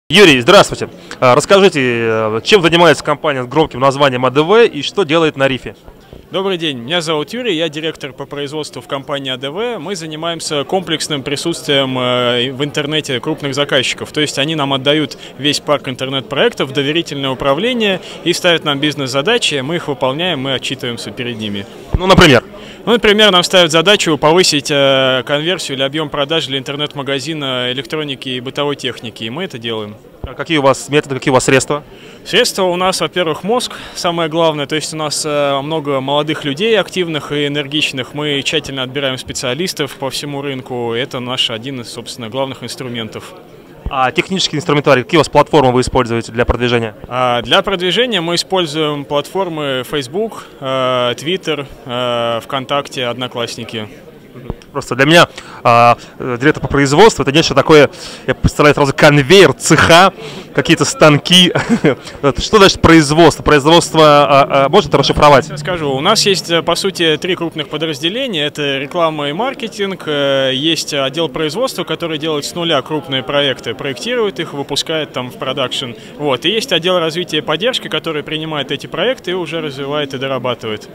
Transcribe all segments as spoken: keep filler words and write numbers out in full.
Юрий, здравствуйте. А, Расскажите, чем занимается компания с громким названием а дэ вэ и что делает на рифе? Добрый день, меня зовут Юрий, я директор по производству в компании а дэ вэ. Мы занимаемся комплексным присутствием в интернете крупных заказчиков. То есть они нам отдают весь парк интернет-проектов в доверительное управление и ставят нам бизнес-задачи, мы их выполняем, мы отчитываемся перед ними. Ну, например? Ну, например, нам ставят задачу повысить э, конверсию или объем продаж для интернет-магазина электроники и бытовой техники, и мы это делаем. А какие у вас методы, какие у вас средства? Средства у нас, во-первых, мозг, самое главное, то есть у нас э, много молодых людей, активных и энергичных, мы тщательно отбираем специалистов по всему рынку, это наш один из, собственно, главных инструментов. А технический инструментарий, какие у вас платформы вы используете для продвижения? А для продвижения мы используем платформы Facebook, э, Twitter, э, ВКонтакте, Одноклассники. Просто для меня а, директор по производству — это нечто такое, я представляю сразу конвейер, цеха, какие-то станки. Что значит производство? Производство а, а, можно это расшифровать? Я скажу, у нас есть, по сути, три крупных подразделения. Это реклама и маркетинг, есть отдел производства, который делает с нуля крупные проекты, проектирует их, выпускает там в продакшн. Вот. И есть отдел развития и поддержки, который принимает эти проекты и уже развивает и дорабатывает.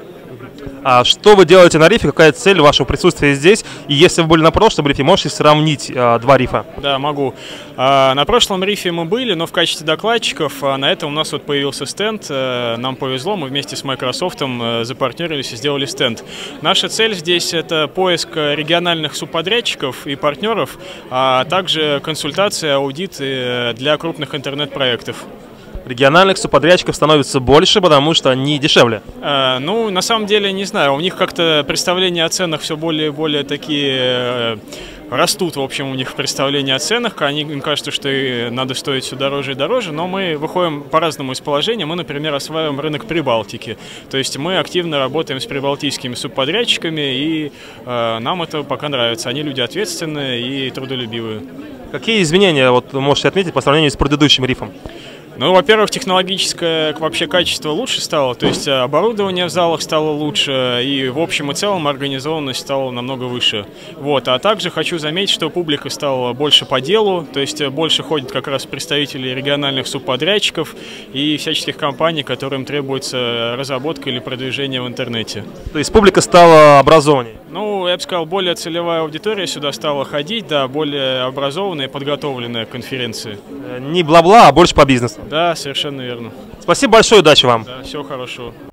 А что вы делаете на рифе? Какая цель вашего присутствия здесь? И если вы были на прошлом рифе, можете сравнить а, два рифа? Да, могу. А, на прошлом рифе мы были, но в качестве докладчиков. А на этом у нас вот появился стенд. А, нам повезло, мы вместе с Microsoft а, запартнерились и сделали стенд. Наша цель здесь — это поиск региональных субподрядчиков и партнеров, а также консультация, аудиты для крупных интернет-проектов. Региональных субподрядчиков становится больше, потому что они дешевле. Э, ну, на самом деле, не знаю, у них как-то представления о ценах все более и более такие э, растут, в общем, у них представления о ценах. Они, им кажется, что и надо стоить все дороже и дороже, но мы выходим по-разному из положения. Мы, например, осваиваем рынок Прибалтики. То есть мы активно работаем с прибалтийскими субподрядчиками, и э, нам это пока нравится. Они люди ответственные и трудолюбивые. Какие изменения вот, можете отметить по сравнению с предыдущим рифом? Ну, во-первых, технологическое вообще качество лучше стало, то есть оборудование в залах стало лучше, и в общем и целом организованность стала намного выше. Вот. А также хочу заметить, что публика стала больше по делу, то есть больше ходят как раз представители региональных субподрядчиков и всяческих компаний, которым требуется разработка или продвижение в интернете. То есть публика стала образованнее? Ну, я бы сказал, более целевая аудитория сюда стала ходить, да, более образованная и подготовленная к конференции. Не бла-бла, а больше по бизнесу. Да, совершенно верно. Спасибо большое, удачи вам. Да, всего хорошего.